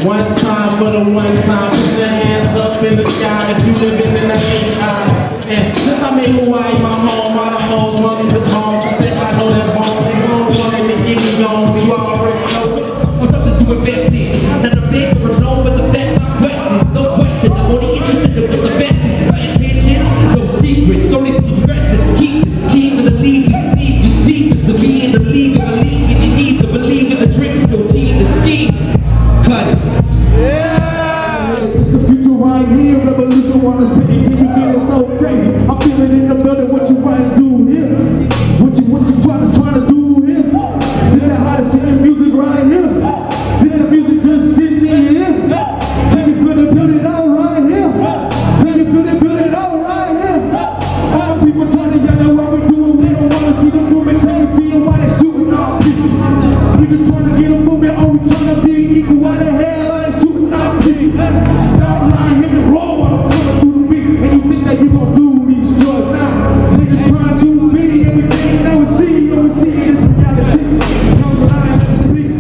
One time for the one time, put your hands up in the sky if you living in the HI. And since I made Hawaii my home, all the hoes running the palms, I think I know that bone. They gon' wanting to get me gone, you already know it. I'm something to invest in. Not the big for no, but the fact my question. No question, I'm only interested with the best. My intention, no secrets, only progressive. Keep this key to the league, you deep is to be in the league, and believe in the need to believe in the drink, your team, the scheme. Cut it. Yeah! It's the future right here, revolution wanna spit it, can you feel it so crazy? I'm feeling in the building, what you trying to do here? What you trying to do here? This is how to sing music right here. This is the music just sitting in here. Can you feel it, build it out right here? Can you feel it, build it out right here? All the people trying to yell at what we doing, we don't wanna see the movement, can you see why they shooting our people? We just trying to get a movement, oh we trying to be equal, why the hell are they shooting our people? Down line, hit the roll while I'm coming through the beat, and you think that you gon' do these drugs now? Niggas trying to be everything that we see is reality. Down line, let me speak.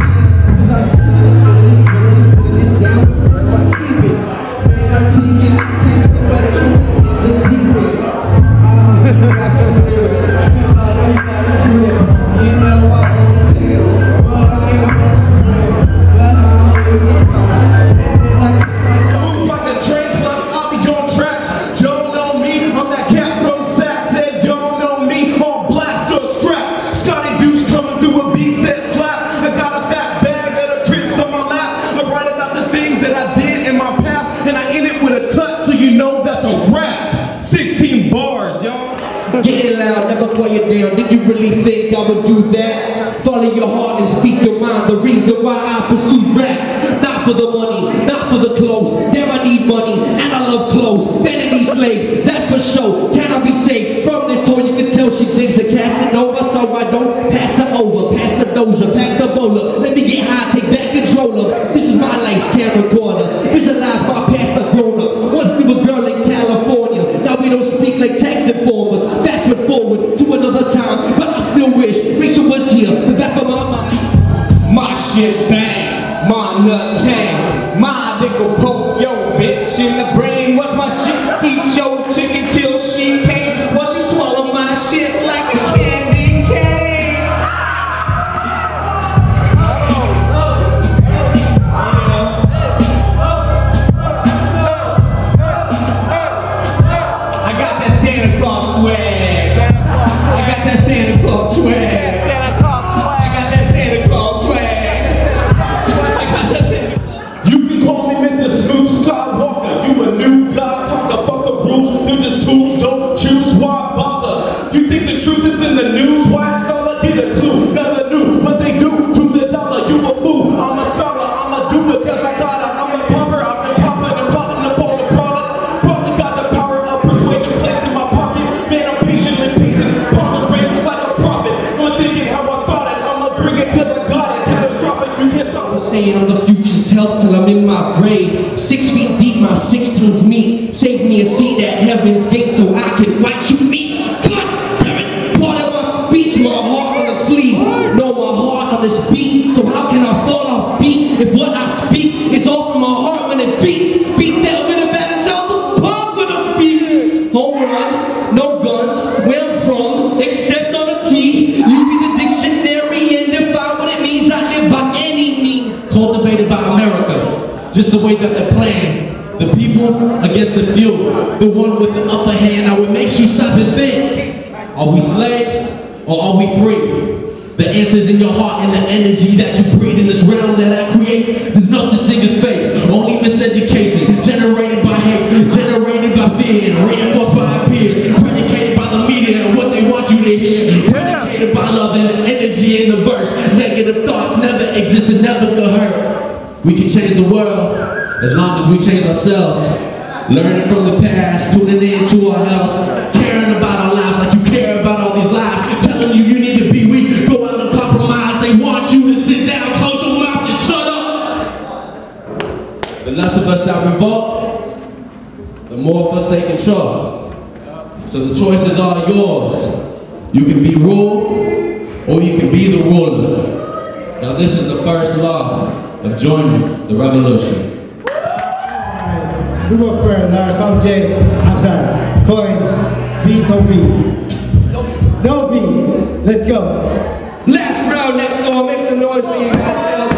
Get it loud, never quiet down. Did you really think I would do that? Follow your heart and speak your mind. The reason why I pursue rap, not for the money, not for the clothes. Damn, I need money and I love clothes. Vanity slave, that's for sure. Can I be saved from this whore? You can tell she thinks of Casanova, so I don't pass her over. Pass the dozer, pack the bowler. Let me get high, take back controller. This is my life's camera corner. Visualize my past the grown up. Once we were girl in California. Now we don't speak like tax informers. Fast forward to another time, but I still wish Rachel was here. The back of my mind. My shit bang, my nuts hang, my nickel poke yo bitch in the brain. What's my chick? Eat your chicken till she came. While she swallow my shit like a candy cane. I got that Santa Claus swag. I got that Santa Claus swag. I got that Santa Claus swag. I got that Santa Claus. You can call me Mr. Smooth Skywalker. You a new god, talk a fuck of rules. They're just tools, don't choose, why bother? You think the truth is in the news? White scholar, get a clue. Never knew what they do to the dollar. You a fool, I'm a scholar, I'm a do it cause I gotta. I'm a popper, I've been popping and plotting upon the product. Probably got the power of persuasion placed in my pocket. Man, I'm patiently pacing, pondering like a prophet. I'm thinking how I thought it, I'ma bring it till I got it. Catastrophic, you can't stop it. Saying on the future's help till I'm in my grave. 6 feet deep, my 16's meat. Save me a seat at heaven's gate so I can watch you meet. God damn it! Part of my speech, my heart on the sleeve. Know my heart on this beat. So how can I fall off beat if what I speak is all from my heart when it beats? Beat that with a bad self the pump when I speak. Home run, no guns, where I'm from, except on a T. You be the dictionary and define what it means. I live by any means. Cultivated by America, just the way that they're playing. The people against the few, the one with the upper hand. Now it makes you stop and think, are we slaves or are we free? The answer's in your heart and the energy that you breathe in this realm that I create. There's no such thing as fate, only miseducation, generated by hate, generated by fear, and reinforced by our peers, predicated by the media and what they want you to hear, predicated by love and the energy in the verse. Negative thoughts never exist and never could hurt. We can change the world as long as we change ourselves. Learning from the past, tuning in to our health, caring about our lives like you care about all these lives, telling you you need to be weak, go out and compromise. They want you to sit down, close your mouth and shut up. The less of us that revolt, the more of us take control. So the choices are yours. You can be ruled or you can be the ruler. Now this is the first law. of joining the revolution. We work for it, Bob J. I'm sorry. Coin. Beat, no beat. No beat. Let's go. Last round next door, make some noise for you guys.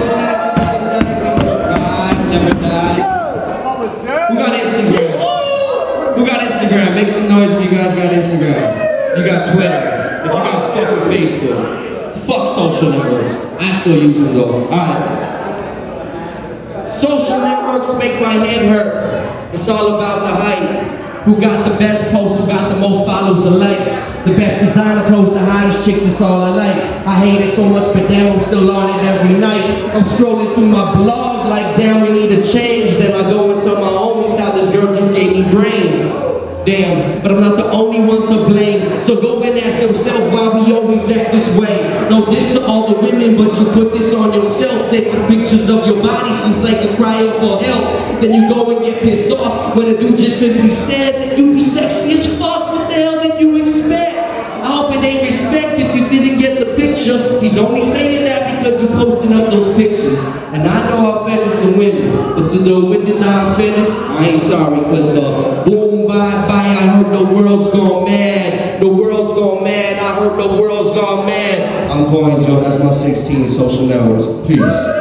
Never die. Who got Instagram? Who got Instagram? Make some noise if you guys got Instagram. You got Twitter. If you got fucking Facebook. Fuck social networks. I still use them though. Alright. Social networks make my head hurt. It's all about the hype. Who got the best posts, who got the most follows and likes. The best designer clothes, the hottest chicks, it's all I like. I hate it so much, but damn, I'm still on it every night. I'm scrolling through my blog like, damn, we need a change. Then I go and tell my homies how this girl just gave me brain. Damn, but I'm not the only one to blame. So go and ask yourself why we always act this way. No diss to all the women, but you put this on yourself. Taking pictures of your body seems like a crying for help. Then you go and get pissed off when a dude just simply said, you be sexy as fuck, what the hell did you expect? I hope it ain't respect if you didn't get the picture. He's only saying that because you're posting up those pictures. And I know I offended some women, but to the women I offended, I ain't sorry, cause boom, bye, bye, I heard the world's gone mad. The world's gone mad, I heard the world's gone mad. I'm Coins, yo, that's my 16 social networks. Peace.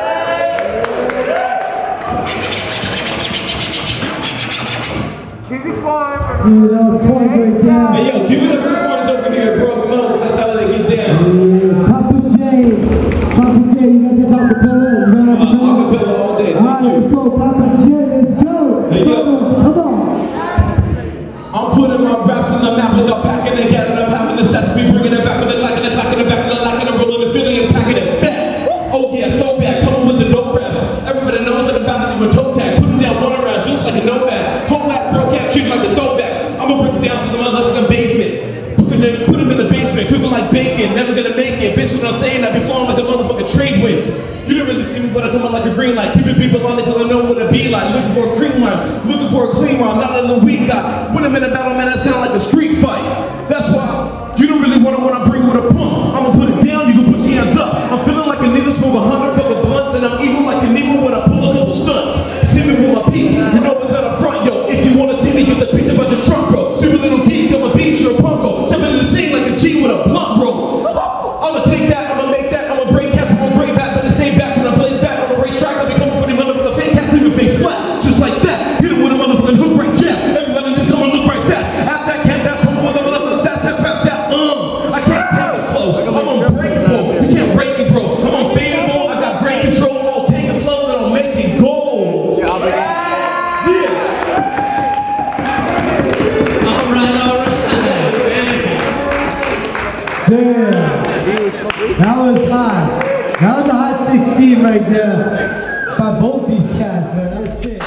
Dude, that was point right down. Hey yo, give it up for Coins over here, bro. Come on, that's how they get down. Yeah, Papa J, you got this acapella. You got Acapella all day. Alright, let's go, Papa J, let's go. Hey, yo. Come on. I'm putting my raps in the map with a pack and they get it. I'm having the sets, be bringing it back with it, lacking it, lacking it, back with it, lacking it, rolling it, feeling it, packing it back. Oh yeah, so bad, coming with the dope raps. Everybody knows that I'm about to leave a toe tag. Put them down, run around just like a nomad. Whole lot, bro, can't treat like a throwback. I'ma break it down to the motherfucking basement. Put them in the basement, cooking like bacon, never gonna make it. Bitch, what I'm saying, I be flowing like a motherfucking trade winds. You didn't really see me, but I come out like a green light. Keeping people on it till I know what it be like. Looking for a cream line, looking for a clean one, not in the weak guy. When I'm in a battle, man, that's kinda like a street fight. That's why you don't really want to bring with a pump. I'ma put it down, you can put your hands up. I'm feeling like a nigga smoke 100 fucking blunts, and I'm evil like a nigga when I pull a couple stunts. See me with my piece, you know what's out front, yo. If you wanna see me, get the piece about the trunk, bro. Super little geek, I'm a beast, you're a punko. Jumping in the scene like a G with a blunt, bro. I'ma take that, I'ma make that, I'ma break cats, I'ma break back, but stay back when I blaze back on the racetrack. I'll be coming for the mother with a fake cat, leave your face flat, just like that. Hit him with a motherfucking hook right jab. Everybody just come and look right back. At that cat, that's from the motherfucking fast, that crap, that I can't take it slow. I'm unbreakable. You can't break me, bro. I'm unfadable. I got great control. I'll take the flow and I'll make it gold. Yeah. Damn. That was hot. That was a hot 16 right there. By both these cats, man. That's it.